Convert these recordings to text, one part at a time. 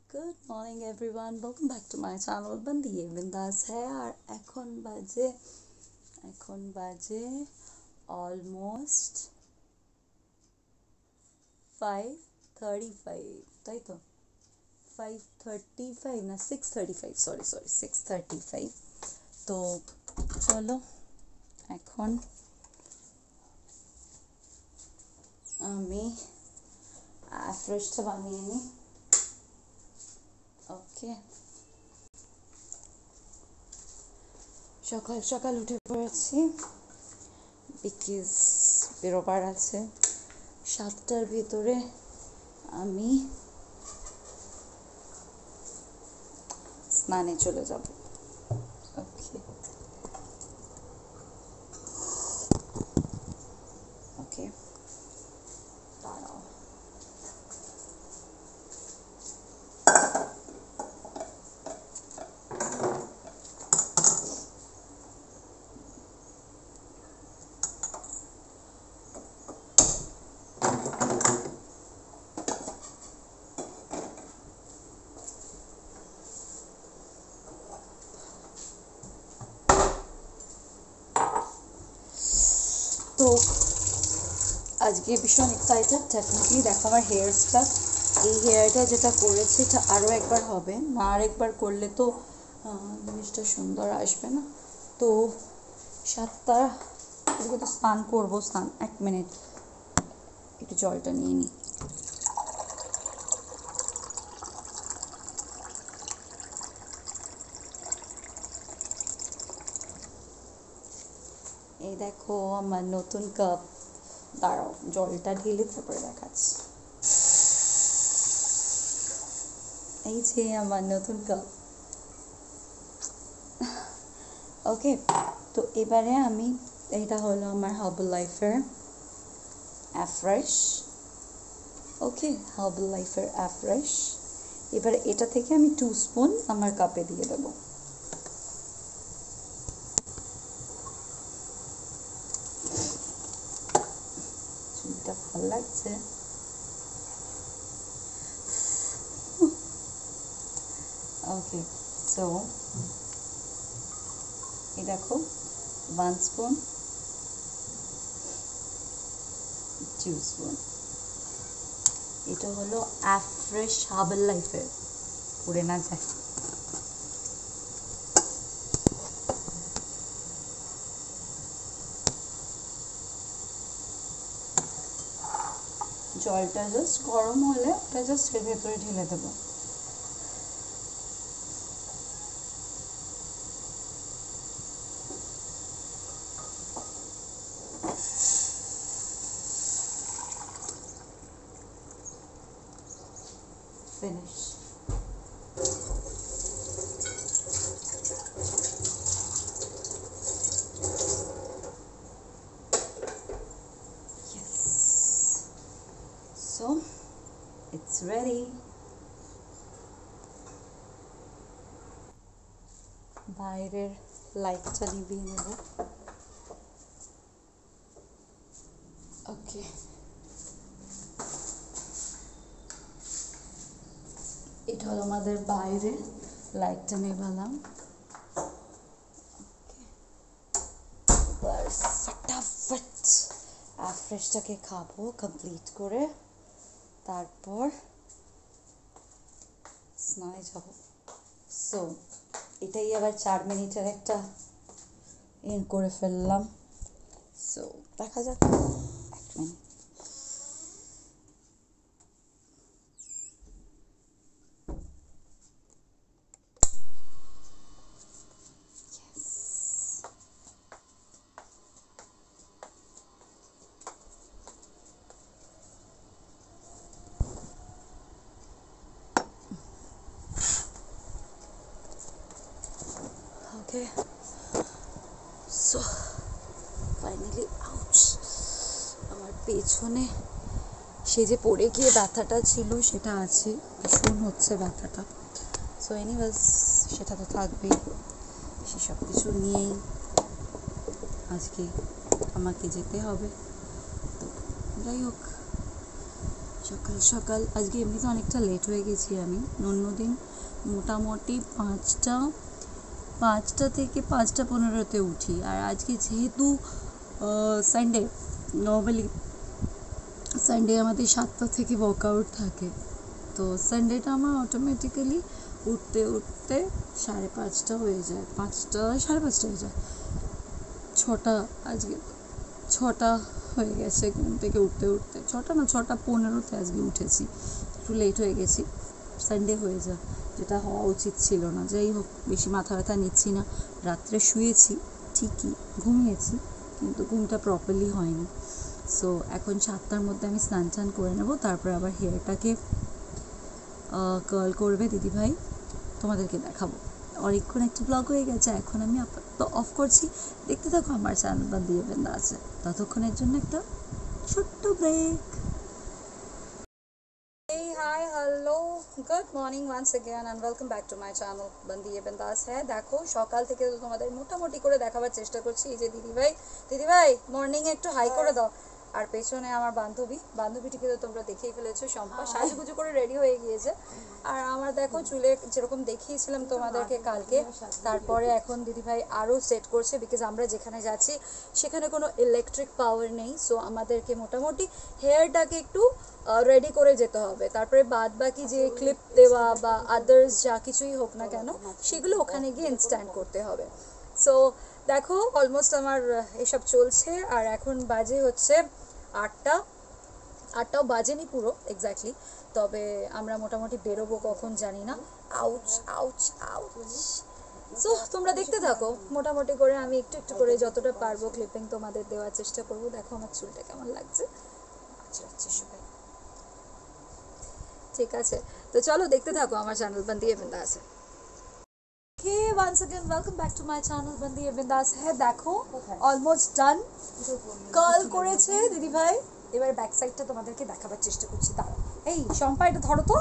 Good morning everyone. Welcome back to my channel. बंदी बिंदास है और এখন বাজে অলমোস্ট 5:35 তাই তো 5:35 না 6:35 সরি 6:35 তো চলো এখন আমি ফ্রেশটা বানিয়ে নিই ওকে সকাল সকাল উঠে পড়েছি বিকজ বেরোবার আছে 7টার ভিতরে আমি স্নানে চলে যাব ওকে ওকে দাঁড়াও তো আজকে ভীষণ এক্সাইটেড টেকনিক্যালি দেখো আমার হেয়ারসটা এই হেয়ারটা যেটা করেছে এটা আরও একবার হবে না আরেকবার করলে তো জিনিসটা সুন্দর আসবে না তো 7টা এদিকে তো স্নান করবো 1 মিনিট একটু জলটা নিয়ে নিই এই দেখো আমার নতুন কাপ দাঁড়াও জলটা ঢেলে তারপরে দেখাচ্ছি এই যে আমার নতুন কাপ ওকে তো এবারে আমি এটা হলো আমার হার্বাল লাইফের অ্যাফ্রেশ ওকে হার্বাল লাইফের অ্যাফ্রেশ এবারে এটা থেকে আমি 2 স্পুন আমার কাপে দিয়ে দেবো চুলটা ভালো লাগছে ওকে সো এই দেখো 1 স্পুন 2 স্পুন এটা হলো অ্যাফ্রেশ হার্বাল লাইফের পুড়ে না যায় জলটা জাস্ট গরম হলে ওটা জাস্ট এর ভেতরে ঢেলে দেবো finish yes so it's ready বাইরের লাইটটা নিভিয়ে নেব ওকে এটা হলো আমাদের বাইরে লাইটটা নেভালাম এবার ফটাফট অ্যাফ্রেশটাকে খাবো কমপ্লিট করে তারপর স্নানে যাব সো এটাই আবার 4 মিনিটের একটা করে ফেললাম সো দেখা যাক 1 minute Okay, so finally ouch আমার পেছনে সে যে পড়ে গিয়ে ব্যথাটা ছিল সেটা আছে ভীষণ হচ্ছে ব্যথাটা সো এনিওয়েজ সেটা তো থাকবেই সেসব কিছু নিয়েই আজকে আমাকে যেতে হবে তো যাই হোক সকাল সকাল আজকে এমনিতে অনেকটা লেট হয়ে গেছি আমি। অন্যদিন মোটামুটি 5টা থেকে 5:15-তে উঠি, আর আজকে যেহেতু সানডে, নর্মালি সানডে আমাদের 7টা থেকে ওয়ার্কআউট থাকে, তো সানডেটা আমার অটোমেটিক্যালি উঠতে উঠতে 5:30 হয়ে যায়, 5:30 হয়ে যায়। 6টা হয়ে গেছে ঘুম থেকে উঠতে উঠতে, 6:15-তে আজকে উঠেছি, একটু লেট হয়ে গেছি। সানডে হয়ে যায়, যেটা হওয়া উচিত ছিল না। যাই হোক, বেশি মাথা ব্যথা নিচ্ছি না। রাত্রে শুয়েছি ঠিকই, ঘুমিয়েছি, কিন্তু ঘুমটা প্রপারলি হয়নি। সো এখন 7টার মধ্যে আমি স্নান টান করে নেবো, তারপর আবার হেয়ারটাকে কার্ল করবে দিদিভাই, তোমাদেরকে দেখাবো। অনেকক্ষণ একটা ব্লগ হয়ে গেছে, এখন আমি আপাতত অফ করছি। দেখতে থাকো আমার চ্যানেল বান্দিয়ে বিন্দাসে। ততক্ষণের জন্য একটা ছোট্ট break. Hey, hi, hello, good morning once again and welcome back to my channel Bandiye Bindaas. হ্যাঁ দেখো, সকাল থেকে তো তোমাদের মোটামুটি করে দেখাবার চেষ্টা করছি। এই যে দিদিভাই মর্নিং একটু হাই করে দাও। আর পেছনে আমার বান্ধবীটিকে তো তোমরা দেখেই ফেলেছো, শম্পা সাজুগুজু করে রেডি হয়ে গিয়েছে। আর আমার দেখো চুলে যেরকম দেখিয়েছিলাম তোমাদেরকে কালকে, তারপরে এখন দিদিভাই আরও সেট করছে, বিকজ আমরা যেখানে যাচ্ছি সেখানে কোনো ইলেকট্রিক পাওয়ার নেই। সো আমাদেরকে মোটামুটি হেয়ারটাকে একটু রেডি করে যেতে হবে, তারপরে বাদ বাকি যে ক্লিপ দেওয়া বা আদার্স যা কিছুই হোক না কেন, সেগুলো ওখানে গিয়ে ইনস্ট্যান্ট করতে হবে। সো দেখো, অলমোস্ট আমার এসব চলছে, আর এখন বাজে হচ্ছে 8টাও বাজেনি পুরো এক্স্যাক্টলি, তবে আমরা মোটামুটি বেরোবো কখন জানি না। Ouch ouch ouch. সো তোমরা দেখতে থাকো, মোটামুটি করে আমি একটু একটু করে যতটা পারবো ক্লিপিং তোমাদের দেওয়ার চেষ্টা করবো। দেখো আমার চুলটা কেমন লাগছে, আচ্ছা সবাই ঠিক আছে। তো চলো দেখতে থাকো আমার চ্যানেল বান্দিয়ে বিন্দাস। Okay, once again welcome back to my channel Bandiye Bindaas. হ্যাঁ দেখো, অলমোস্ট ডান, কার্ল করেছে দিদিভাই। এবার ব্যাক সাইডটা তোমাদেরকে দেখাবার চেষ্টা করছি। দাঁড়াও, এই শম্পা এটা ধরো তো।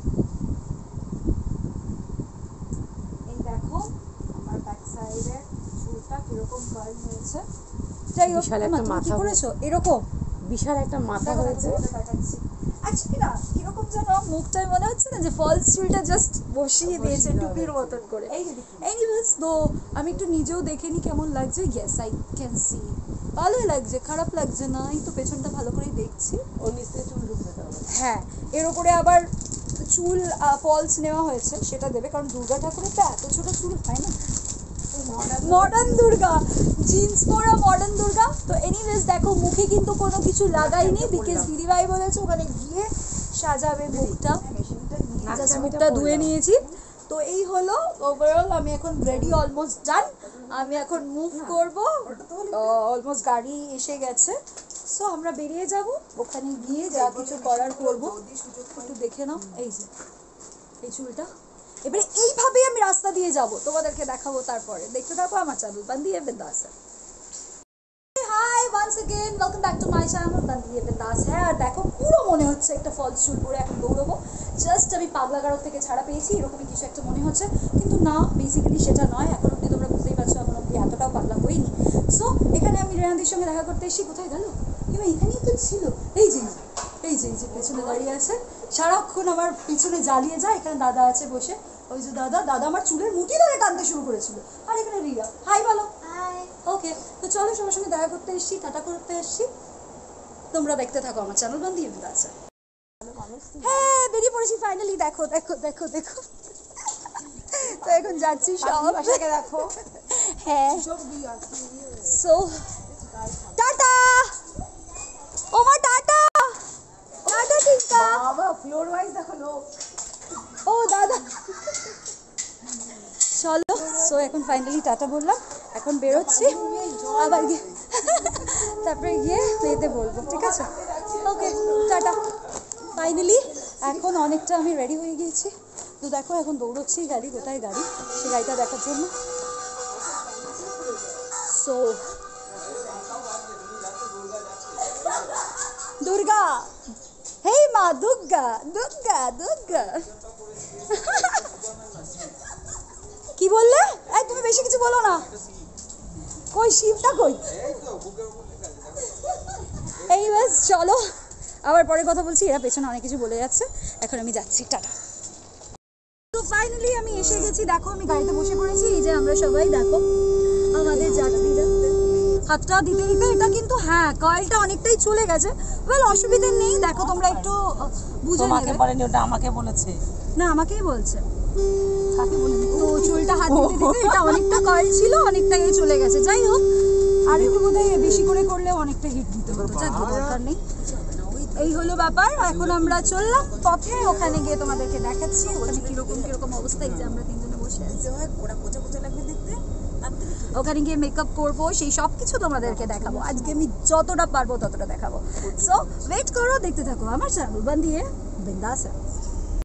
এই দেখো আমার ব্যাক সাইডে চুলটা কিরকম কার্ল হয়েছে। যাই হোক, তুমি কি করেছো? এরকম বিশাল একটা মাথা হয়েছে। অ্যাকচুয়ালি না, কিরকম যেন মুখটাই মনে হচ্ছে না যে ফলস চুলটা জাস্ট বসিয়ে দিয়েছে টুপির মতন করে। এনিওয়েজ, তো আমি একটু নিজেও দেখে নি কেমন লাগছে। ইয়েস, আই ক্যান সি, ভালোই লাগছে, খারাপ লাগছে না। এই তো পেছনটা ভালো করেই দেখছি। ও নিচে চুল ঢুকতে হবে। হ্যাঁ, এর উপরে আবার চুল ফলস নেওয়া হয়েছে, সেটা দেবে, কারণ দুর্গা ঠাকুরের তো এত ছোট চুল হয় না। মডার্ন দুর্গা, জিন্স পরা মডার্ন দুর্গা। তো এনিওয়েজ দেখো, মুখে কিন্তু কোনো কিছু লাগাইনি, বিকজ দিদিভাই বলেছে ওখানে গিয়ে সাজাবে মুখটা। জাস্ট মুখটা ধুয়ে নিয়েছি। তো এই হলো ওভারঅল, আমি এখন রেডি, অলমোস্ট ডান। আমি এখন মুভ করব, অলমোস্ট গাড়ি এসে গেছে। সো আমরা বেরিয়ে যাব, ওখানে গিয়ে যা কিছু করার করবো। একটু দেখে নাও, এই যে এই চুলটা, এবারে এইভাবেই আমি রাস্তা দিয়ে যাব, তোমাদেরকে দেখাবো। তারপরে দেখতে থাকো আমার channel Bandiye Bindaas. Hi, once again welcome back to my channel Bandiye Bindaas. হ্যাঁ, আর দেখো পুরো মনে হচ্ছে একটা ফলস চুল পরে এখন দৌড়বো। জাস্ট আমি পাগলা গারদ থেকে ছাড়া পেয়েছি এরকমই কিছু একটা মনে হচ্ছে, কিন্তু না, বেসিক্যালি সেটা নয়। এখন অব্দি তোমরা বুঝতেই পারছো, এখন অব্দি এতটাও পাগলা হইনি। সো এখানে আমি রেহানদির সঙ্গে দেখা করতে এসেছি। কোথায় গেল? এবার এখানেই তো ছিল। এই যে পেছনে দাঁড়িয়ে আছে, সারাক্ষণ আমার পিছনে জ্বালিয়ে যায়। এখানে দাদা আছে বসে, ওই যে দাদা আমার চুলের মুঠি ধরে টানতে শুরু করেছিল। আর এখানে রিয়া, হাই বলো। হাই। ওকে, তো চলো সবার সঙ্গে দেখা করতে এসেছি, টাটা করতে এসেছি। তোমরা দেখতে থাকো আমার চ্যানেল বান্দিয়ে বিন্দাস। হ্যাঁ, বেরিয়ে পড়েছি ফাইনালি। দেখো দেখো দেখো দেখো, তো এখন যাচ্ছি সব। দেখো, হ্যাঁ, সো টাটা ওমা, টাটা টাটা টিঙ্কা। বাবা ফ্লোর ওয়াইজ দেখো লোক। ও দাদা, চলো। সো এখন ফাইনালি টাটা বললাম, এখন বেরোচ্ছি আবার গিয়ে, তারপরে গিয়ে মেয়েতে বলবো, ঠিক আছে? ওকে, টাটা। ফাইনালি এখন অনেকটা আমি রেডি হয়ে গিয়েছি। তো দেখো এখন দৌড়চ্ছি, গাড়ি কোথায়, গাড়ি সে গাড়িটা দেখার জন্য। সো দুর্গা, হেই মা দুর্গা দুর্গা দুর্গা। কি বললে? এই তুমি বেশি কিছু বলো না। কই শিবটা কই? এই বাস চলো, আবার পরে কথা বলছি, এরা পেছনে অনেক কিছু বলে যাচ্ছে। এখন আমি যাচ্ছি, টাটা। তো ফাইনালি আমি এসে গেছি, দেখো আমি গাড়িতে বসে পড়েছি। এই যে আমরা সবাই দেখো আমাদের যাত্রীরা হাতটা দিতে দিতে, এটা কিন্তু হ্যাঁ কয়েলটা অনেকটাই চলে গেছে। ওয়েল অসুবিধা নেই, দেখো তোমরা একটু বুঝে তোমাকে নেবে। বলেনি, ওটা আমাকে বলেছে। না আমাকেই বলছে, তো চুলটা হাত দিতে দিতে এটা অনেকটা কয়েল ছিল, অনেকটা এই চলে গেছে। যাই হোক, আর একটু বোধহয় বেশি করে করলেও অনেকটা হিট দিতে হতো, যাক দরকার নেই। এই হলো ব্যাপার। এখন আমরা চললাম পথে, ওখানে গিয়ে তোমাদেরকে দেখাচ্ছি ওখানে কিরকম কিরকম অবস্থা। এই যে আমরা তিনজনে বসে আছি, ওখানে গিয়ে মেকআপ করবো, সেই সব কিছু তোমাদেরকে দেখাবো। আজকে আমি যতটা পারবো ততটা দেখাবো। সো ওয়েট করো, দেখতে থাকো আমার চ্যানেল বান্দিয়ে বিন্দাস।